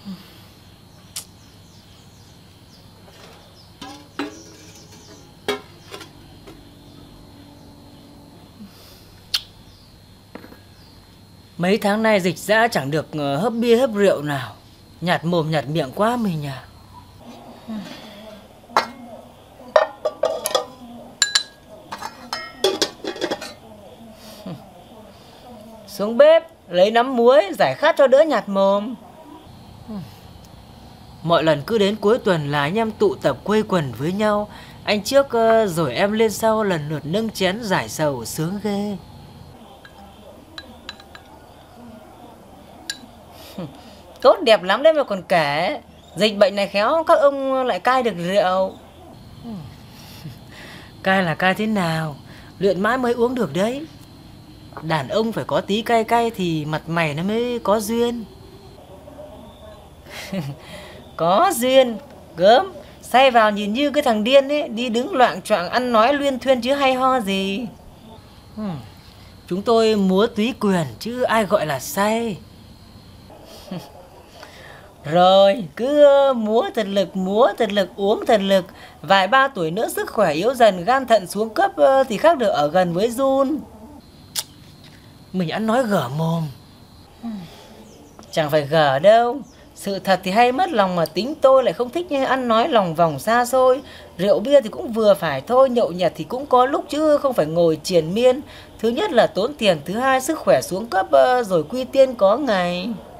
Mấy tháng nay dịch dã chẳng được hớp bia hớp rượu nào. Nhạt mồm nhạt miệng quá mình à. Xuống bếp lấy nắm muối giải khát cho đỡ nhạt mồm. Mọi lần cứ đến cuối tuần là anh em tụ tập quây quần với nhau. Anh trước rồi em lên sau lần lượt nâng chén giải sầu sướng ghê. Tốt đẹp lắm đấy mà còn kể. Dịch bệnh này khéo các ông lại cai được rượu. Cai là cai thế nào? Luyện mãi mới uống được đấy. Đàn ông phải có tí cay cay thì mặt mày nó mới có duyên. Có duyên, gớm. Say vào nhìn như cái thằng điên ấy, đi đứng loạng choạng ăn nói luyên thuyên chứ hay ho gì. Chúng tôi múa túy quyền chứ ai gọi là say. Rồi, cứ múa thật lực, uống thật lực. Vài ba tuổi nữa sức khỏe yếu dần, gan thận xuống cấp thì khác được ở gần với run. Mình ăn nói gở mồm. Chẳng phải gở đâu. Sự thật thì hay mất lòng mà tính tôi lại không thích như ăn nói lòng vòng xa xôi. Rượu bia thì cũng vừa phải thôi, nhậu nhẹt thì cũng có lúc chứ không phải ngồi triền miên. Thứ nhất là tốn tiền, thứ hai sức khỏe xuống cấp rồi quy tiên có ngày.